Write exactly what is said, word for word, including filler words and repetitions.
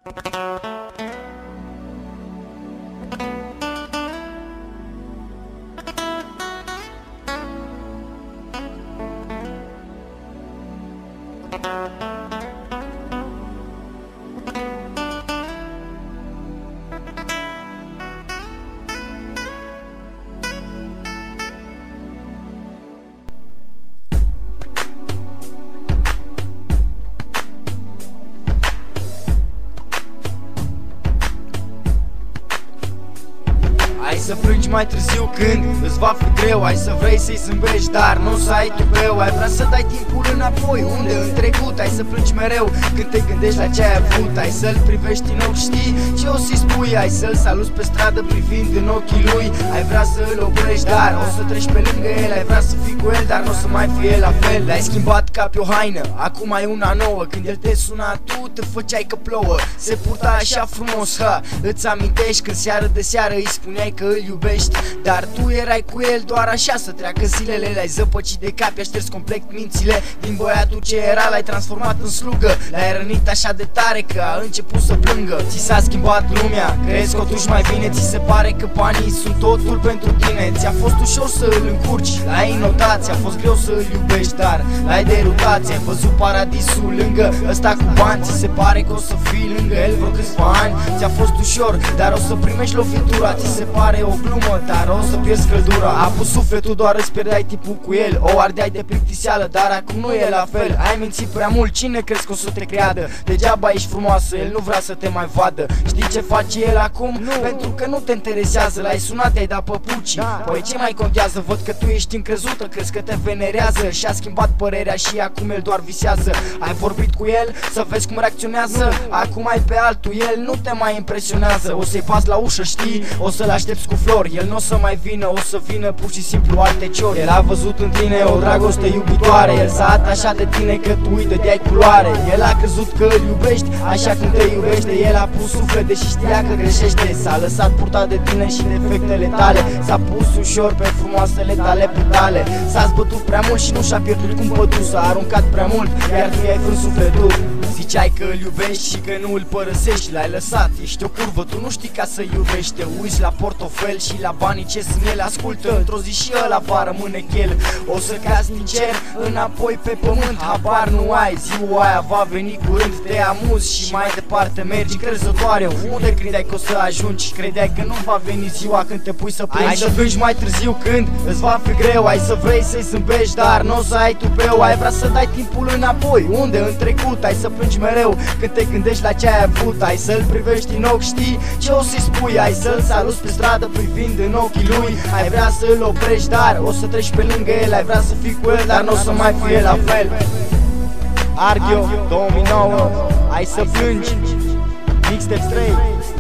Hai să plângi mai târziu când îți va fi greu. Hai să vrei să-i zâmbești, dar nu să ai tupeu. Ai vrea să dai timpul înapoi, unde în trecut. Hai să plângi mereu când te gândești la ce ai avut. Hai să-l privești în ochi, știi ce o să-i spui. Hai să-l saluți pe stradă privind în ochii lui. Ai vrea să-l oprești, dar o să treci pe lângă el. Ai vrea să fii cu el, dar nu o să mai fie la fel. L-ai schimbat ca pe o haină, acum ai una nouă. Când el te suna, tu te făceai că plouă. Se purta așa frumos, ha, îți amintești când seară de seară îi spuneai că îl iubești, dar tu erai cu el doar așa să treacă zilele. L-ai zăpăcit de cap, i-a șters complet mințile. Din băiatul ce era l-ai transformat în slugă. L-ai rănit așa de tare că a început să plângă. Ți s-a schimbat lumea, crezi că totuși mai bine. Ți se pare că banii sunt totul pentru tine. Ți-a fost ușor să îl încurci, l-ai notat. Ți-a fost greu să îl iubești, dar l-ai derutat. Ți-ai văzut paradisul lângă ăsta cu bani. Ți se pare că o să fii lângă el vreo câțiva ani. Ți-a fost ușor, dar o să primești lovitura. Ți se pare o glumă, dar o să pierzi căldura. A pus sufletul, doar îți pierdeai tipul cu el. O ardeai de plictiseală, dar acum nu e la fel. Ai mințit prea mult, cine crezi că o să te creadă? Degeaba ești frumoasă, el nu vrea să te mai vadă. Știi ce face el acum? Nu. Pentru că nu te interesează. L-ai sunat, ai dat păpucii, da. Păi ce mai contează? Văd că tu ești încrezută, crezi că te venerează. Și-a schimbat părerea și acum el doar visează. Ai vorbit cu el să vezi cum reacționează. Acum ai pe altul, el nu te mai impresionează. O să-i bați la ușă, știi? O să-l aștepți cu flori. El nu o să mai vină, o să vină pur și simplu alte ciori. El a văzut în tine o dragoste iubitoare. El s-a atașat de tine că tu îi dădeai culoare. El a crezut că îl iubești așa cum te iubește. El a pus suflet deși știa că greșește. S-a lăsat purtat de tine și defectele tale. S-a pus ușor pe frumoasele tale petale. S-a zbătut prea mult și nu și-a pierdut cumpătul. S-a aruncat prea mult, iar tu i-ai frânt sufletul. Ziceai că îl iubești și că nu îl părăsești. L-ai lăsat, ești o curvă, tu nu știi ca să iubești. Te uiți la portofel și la banii ce sunt ele. Ascultă, într-o zi și ăla va rămâne chel. O să cazi din cer înapoi pe pământ. Habar nu ai, ziua aia va veni curând. Te amuzi și mai departe mergi crezătoare. Unde credeai că o să ajungi? Credeai că nu va veni ziua când te pui să plângi. Hai să plângi mai târziu când îți va fi greu. Hai să vrei să-i zâmbești, dar nu o să ai tupeu. Ai vrea să dai timpul înapoi, unde în trecut. Hai să plângi mereu când te gândești la ce ai avut. Hai să-l privești în ochi, știi ce o să-i spui. Hai să-l saluți pe stradă privind în ochii lui. Ai vrea să-l oprești, dar o să treci pe lângă el. Ai vrea să fii cu el, dar nu o să mai fie la fel. Arghio două mii nouă, hai să plângi. Mixtape trei.